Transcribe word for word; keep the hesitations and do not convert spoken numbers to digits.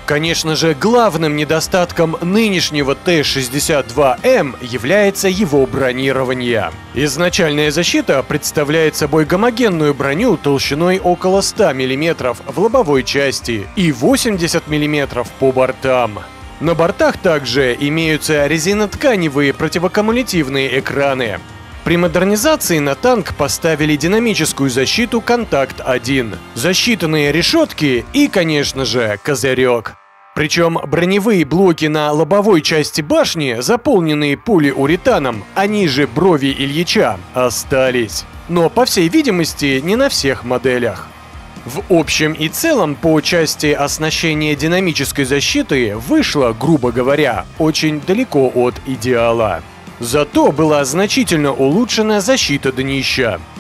Конечно же, главным недостатком нынешнего Т шестьдесят два М является его бронирование. Изначальная защита представляет собой гомогенную броню толщиной около ста миллиметров в лобовой части и восемьдесят миллиметров по бортам. На бортах также имеются резинотканевые противокумулятивные экраны. При модернизации на танк поставили динамическую защиту «Контакт один», засчитанные решетки и, конечно же, козырек. Причем броневые блоки на лобовой части башни, заполненные полиуретаном, они же брови Ильича, остались. Но, по всей видимости, не на всех моделях. В общем и целом, по части оснащения динамической защиты вышло, грубо говоря, очень далеко от идеала. Зато была значительно улучшена защита днища.